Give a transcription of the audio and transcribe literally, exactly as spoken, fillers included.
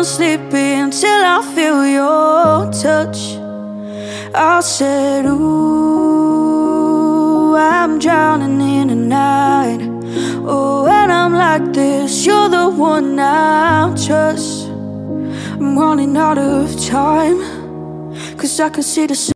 on sleepy until I feel your touch. I said, ooh, I'm drowning in the night. Oh, when I'm like this, you're the one I trust. I'm running out of time, 'cause I can see the